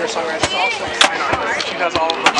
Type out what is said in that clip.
singer-songwriter. She's also a fine artist. She does all of the